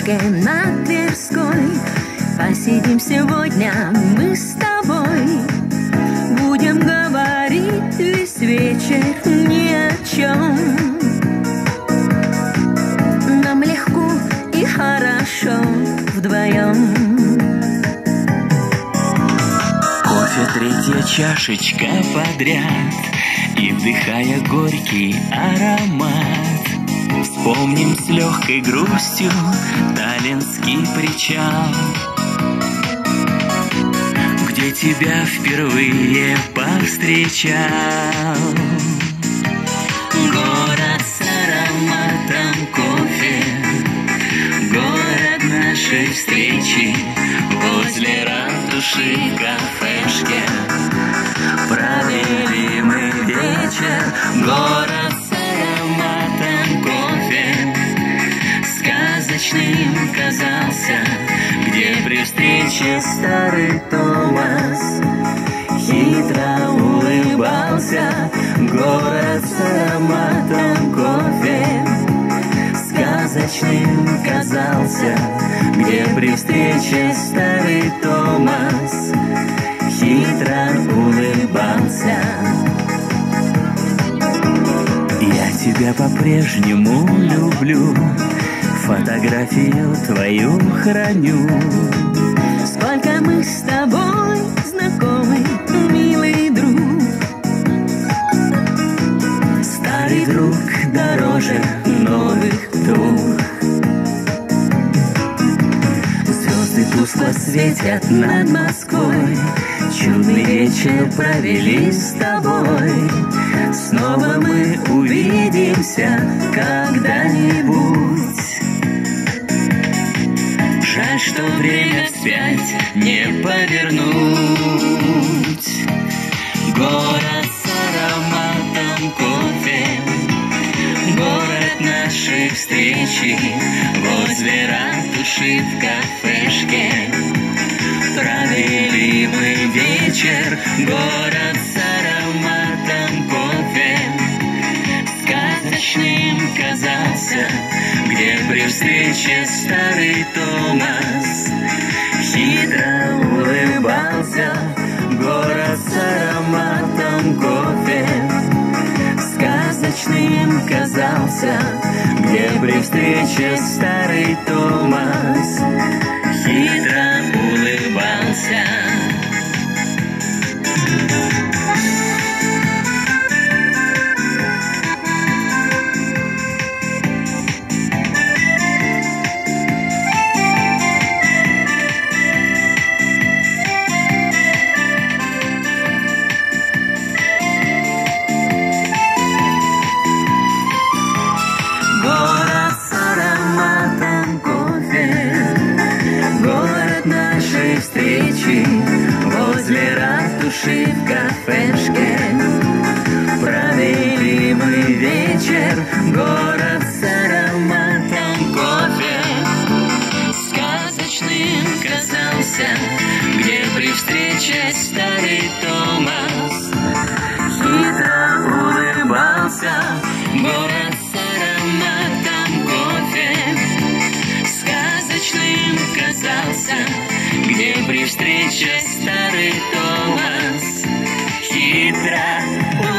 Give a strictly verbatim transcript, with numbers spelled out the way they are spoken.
кафешке на Тверской. Посидим сегодня мы с тобой. Будем говорить весь вечер ни о чем. Нам легко и хорошо вдвоем. Кофе третья чашечка подряд, и вдыхая горький аромат, вспомним с легкой грустью Таллинский причал, где тебя впервые повстречал. Город с ароматом кофе, город нашей встречи, возле ратуши кафешки провели мы вечер. Город с ароматом кофе сказочным казался, где при встрече старый Томас хитро улыбался. Город с ароматом кофе сказочным казался, где при встрече старый Томас хитро улыбался. Я тебя по-прежнему люблю, фотографию твою храню. Сколько мы с тобой знакомы, милый друг. Старый друг дороже новых двух. Звезды тускло светят над Москвой, чудный вечер провели с тобой. Снова мы увидимся когда-нибудь. Жаль, что время вспять не повернуть. Город с ароматом кофе, город нашей встречи, возле ратуши в кафешке провели мы вечер. Город с ароматом кофе сказочным казался, где при встрече старый Томас хитро улыбался. Город с ароматом кофе сказочным казался, где при встрече старый Томас хитро улыбался. Возле ратуши в кафешке провели мы вечер. Город с ароматом кофе сказочным казался, где при встрече старый Томас хитро улыбался. Город с ароматом кофе сказочным казался, где при встрече старый Томас хитро